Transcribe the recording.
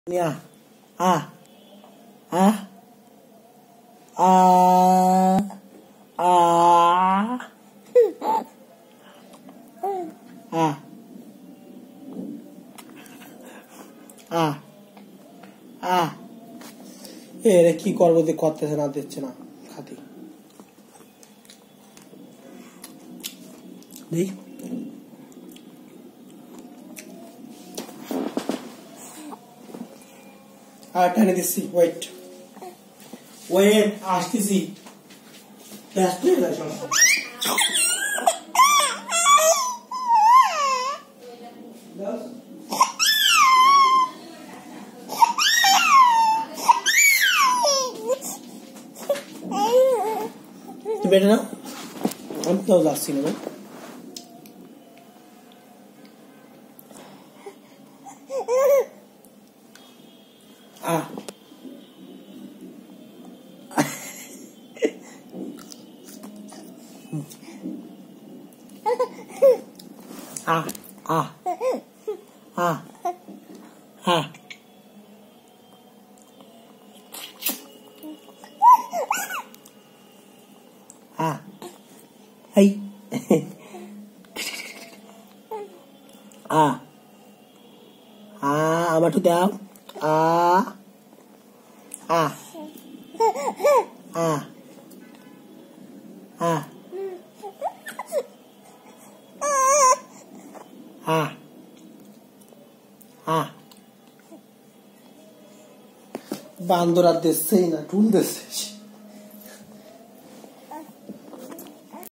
Yeah. Ah. Ah. Ah. Ah. Ah. Ah. Ah. এরা কি করবো যে করতেছে না দিচ্ছে না খাতি দেখ আর টানে দিচ্ছি ওয়েট আসতেছি ব্যস্ত হয়ে যায় সব বেটা না আমি তো যাচ্ছি না Ah. Ah. Ah. Ah. Ah. Ah. Hey. Ah. Ah, আমার তো দাও Ah. Ah. Ah. Ah. Ah. Ah. বান্দর আর দিচ্ছেই না, টুল দিচ্ছে।